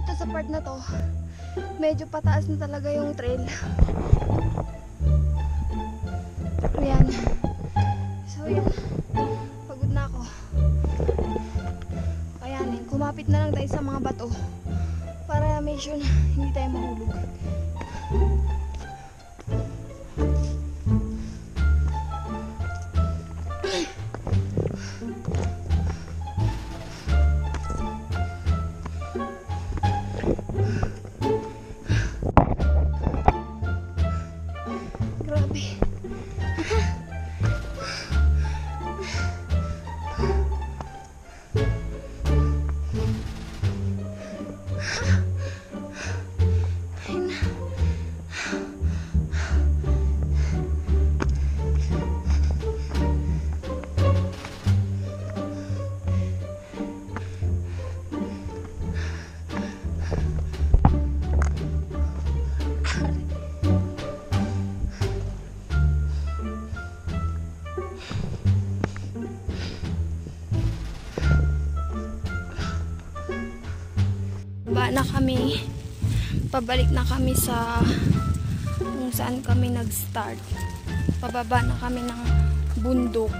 dito sa part na to, medyo pataas na talaga yung trail. Ayan. So yun, pagod na ako. Ayan, kumapit na lang tayo sa mga bato para make sure na hindi tayo mahulog. Na kami, pabalik na kami sa kung saan kami nag-start. Pababa na kami ng bundok.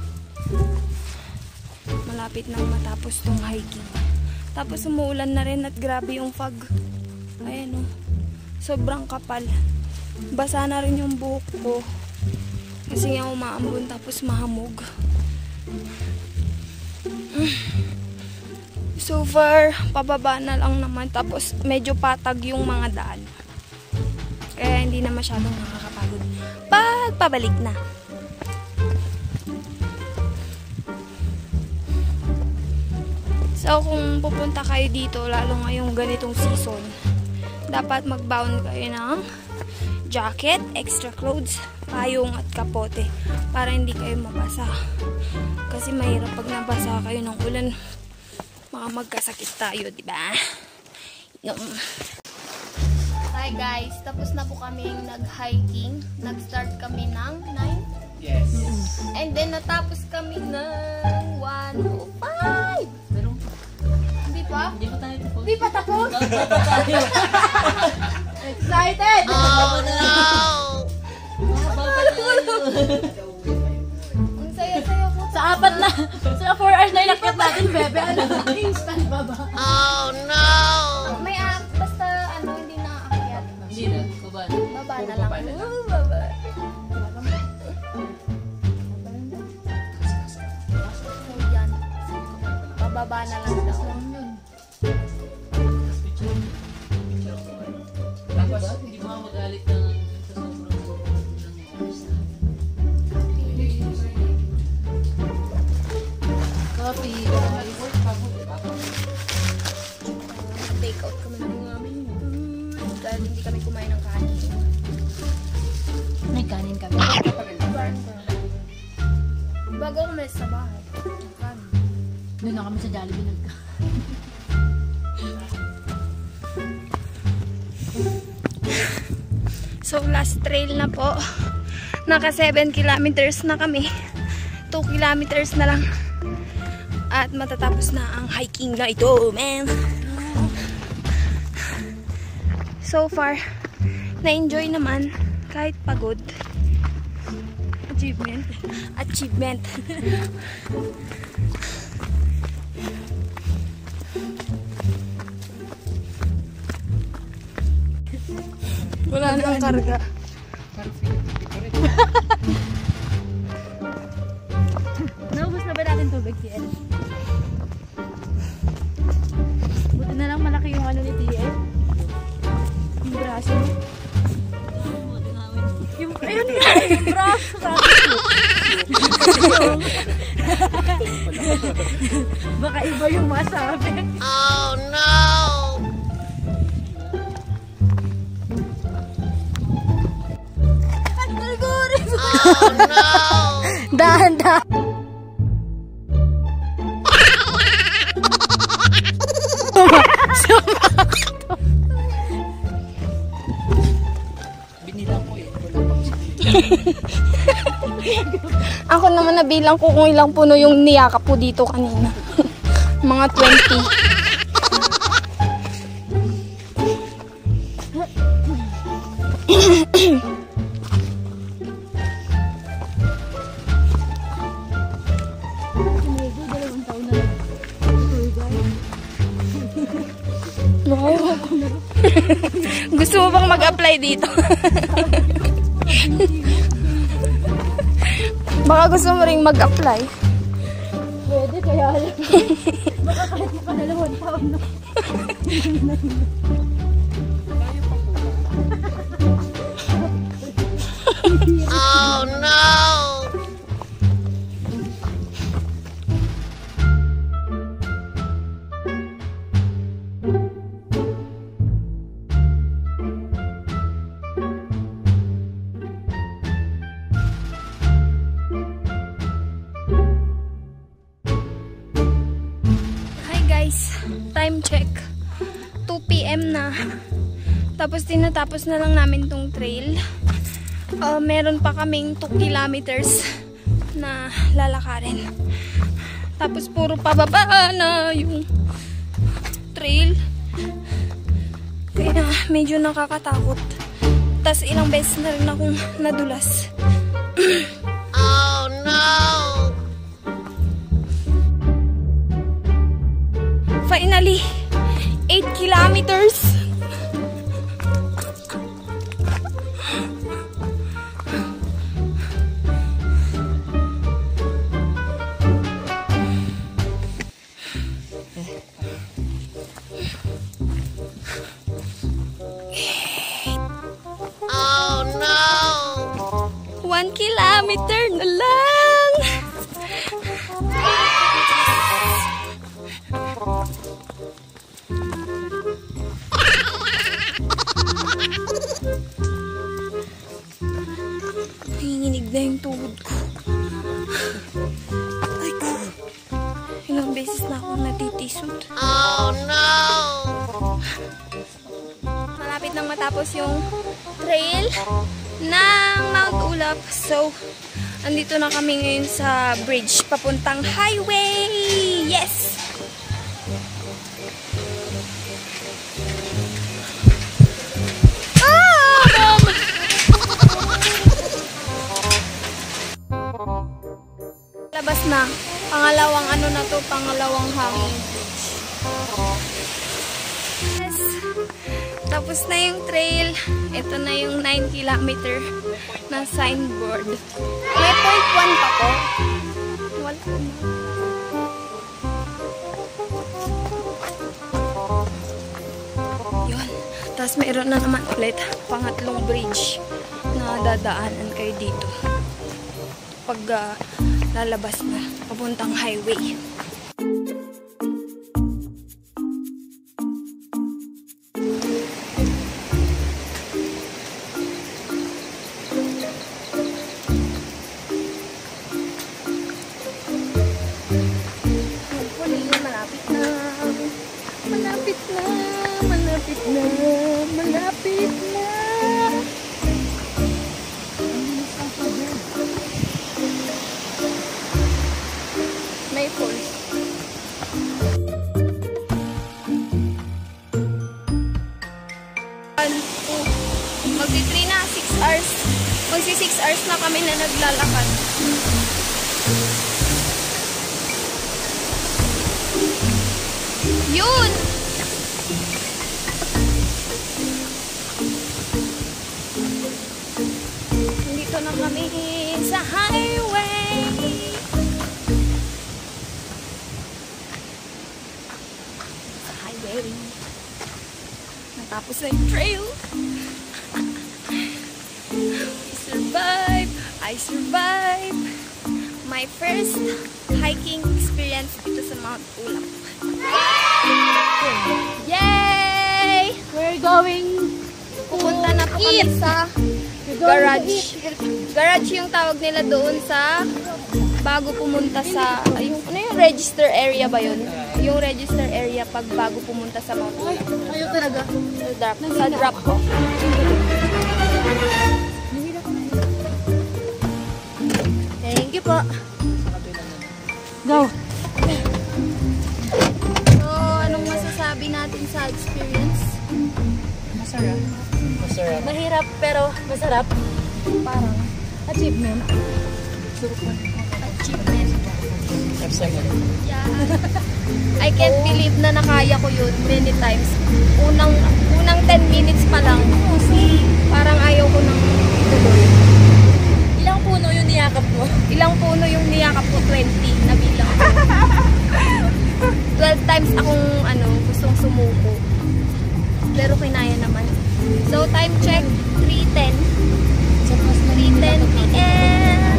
Malapit nang matapos tong hiking. Tapos umuulan na rin at grabe yung fog. Ayan o, sobrang kapal. Basa na rin yung buhok ko kasi nga umaambon tapos mahamog. So far, pababa na lang naman. Tapos, medyo patag yung mga daan. Kaya hindi na masyadong nakakapagod. Pabalik na. So, kung pupunta kayo dito, lalo ngayong ganitong season, dapat magbaon kayo ng jacket, extra clothes, payong at kapote para hindi kayo mabasa. Kasi mahirap pag nabasa kayo ng ulan. Magkasakit tayo, di ba? Hi guys, tapos na po kaming nag-hiking. Nag-start kami ng 9? Yes. And then natapos kami ng 1:05. Pero hindi pa? Hindi pa tayo tapos. Hindi pa tapos? Excited! Oh no! Ang saya-saya ko. Sa 4 na, sa 4 hours na ilakit natin, bebe. Ano? Instant baba. Oh no! May basta ano, hindi na aakyat. Hindi na, baba na. Baba na lang. Baba. So yan. Bababa na lang daw. Tapos, hindi mo magalit ng Coffee, guys. Take out kami ng aming dahil hindi kami kumain ng kanin. May kanin kami. Bago umalis sa bahay. Kanin. Doon na kami sa Jollibee nagka. So last trail na po. Naka 7 kilometers na kami. 2 kilometers na lang. At matatapos na ang hiking na ito, man. So far, na-enjoy naman kahit pagod. Achievement. Achievement. Wala na ang karga. Naubos na ba natin tubig, TL? Buti na lang malaki yung ano ni TL. Yung braso. Yung, ayun nga, yung braso. Baka iba yung masabi. Oh no! Oh no! Dahan-dahan! binilang ko eh. Ako naman nabilang ko kung ilang puno yung niyakap po dito kanina. Mga 20. No. Gusto mo bang mag-apply dito? Baka gusto mo ring mag-apply. Pwede, kaya alam. Baka kahit mapanalawang taon na. Oh no! Time check. 2 PM na. Tapos tinatapos na lang namin tong trail. Meron pa kaming 2 kilometers na lalakarin. Tapos puro pababa na yung trail. Kaya medyo nakakatakot. Tapos ilang beses na rin akong nadulas. Oh no! Finally, 8 kilometers. Oh no! 1 kilometer na lang. Nanginginig na yung tuhod ko. Ay ko. Ilang beses na akong natitisod. Oh no! Malapit nang matapos yung trail ng Mount Ulap. So, andito na kami ngayon sa bridge papuntang highway. Yes! Labas na. Pangalawang ano na to, pangalawang hangin bridge. Yes. Tapos na yung trail. Ito na yung 9 kilometer na signboard. May point 1 pa ko. Wala na. Yun. Tapos mayroon na naman ulit pangatlong bridge na dadaanan kayo dito. Pag lalabas na papuntang highway. Hopefully, malapit na. Malapit na. Malapit na. Malapit na. May falls. Magti-3 na, 6 hours. Magsi 6 hours na kami na naglalakad. Yun! Dito na kami sa highway. Sa highway. Natapos na yung trail. I survived my first hiking experience dito sa Mount Ulap. Yay! We're going Pupunta na po kami sa garage. Garage yung tawag nila doon sa bago pumunta sa yung, ano yung register area ba yun? Yung register area pag bago pumunta sa Mount Ulap. Ayaw talaga. Sa drop ko. Thank you po. Go! So, anong masasabi natin sa experience? Masarap. Masarap. Mahirap pero masarap. Parang achievement. Achievement. F7. Yeah. I can't believe na nakaya ko yun many times. Unang 10 minutes pa lang. Parang ayaw ko nang ituloy. Ilang puno yung niyakap mo? Ilang puno yung niyakap ko? 20 na bilang. 12 times akong gustong sumuko. Pero kinaya naman. So time check, 3:10. 3:10 p.m.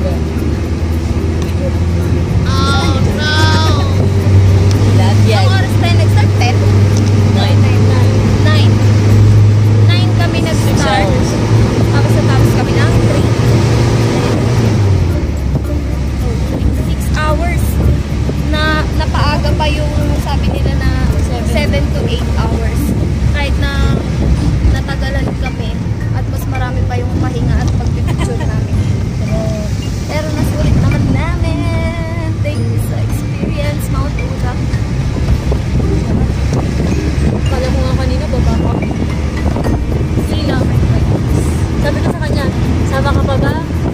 Oh no! Lahat yan. Ang oras tayo nag-start? 10? 9 kami nag-start. Tapos natapos kami ng 6 hours. Napaaga pa yung sabi nila na 7 to 8 hours. Kahit na natagalan kami at mas marami pa yung pahinga at pagpipicture namin. Pero nasulit naman namin. Thank you sa experience, Mount Ulap. Kala mo nga kanina, baba ko. Sila. Sabi ko sa kanya, sama ka pa ba?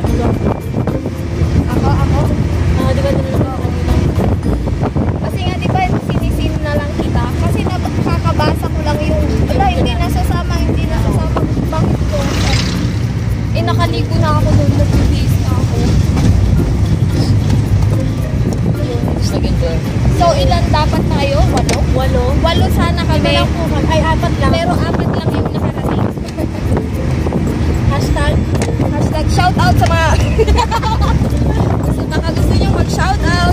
Ako. Di ba tinanong ko kanina? Kasi nga, di ba, sinisin na lang kita. Kasi kakabasa ko lang yung, hindi nasasama. Bakit ko? Nakaligo na ako doon. Nag-release na ako. Just like enjoy. So, ilan dapat tayo? 8? 8 sana kami. Iba lang po kami. Ay, 4 lang. Pero 4 lang yung nakarating. Hashtag Shout out sa mga baka gusto nyo mag-shout out.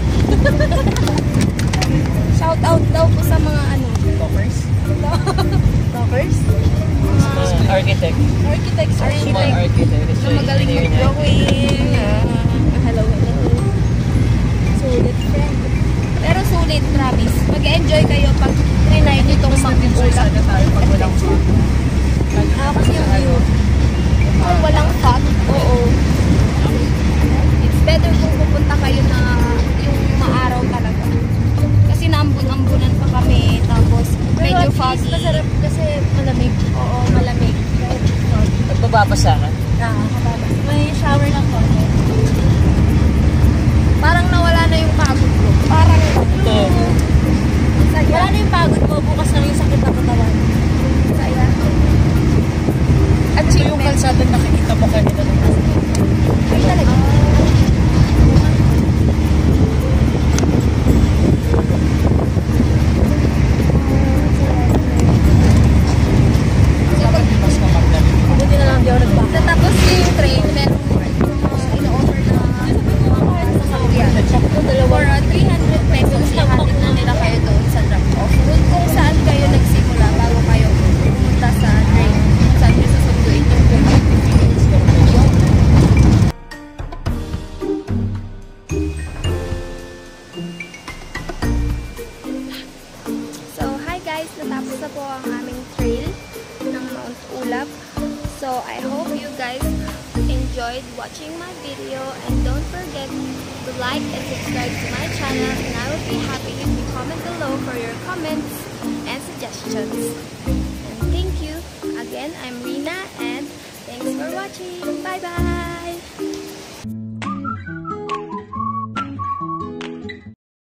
Shout out daw po sa mga Talkers? rockers. Architect. Architects. Small architect. Na magaling mag-drawing. Hello. sulit, friend. Pero sulit, promise. Mag-enjoy kayo pag trinay nitong Mount Ulap. Pag walang food. Kasi yung view. Kung walang fog, oo. It's better kung pupunta kayo na yung maaraw talaga. Kasi naambun-ambunan pa kami. Tapos medyo foggy. Masarap kasi malamig. Oo, malamig. Nagbababasa ka? May shower lang po. Parang nawala na yung pagod ko. Parang Ito. Wala na yung pagod mo. Bukas na yung sakit na katawan. saya. Ito yung kalsada nakikita mo kanina. Ay talaga. Dapat mas mamagdali. Buti na lang di ako nagbaka. Tapos yung train, meron ino-offer na sasakyan. For 300 pesos, ihatid na nila kayo doon sa drop-off. Kung saan kayo nagsimula bago kayo pumunta sa train. Saan nyo susunduin yung train. So, hi guys! Natapos na po ang aming trail ng Mount Ulap. So, I hope you guys enjoyed watching my video, and don't forget to like and subscribe to my channel, and I will be happy if you comment below for your comments and suggestions. And thank you. Again, I'm Rina, and thanks for watching. Bye bye!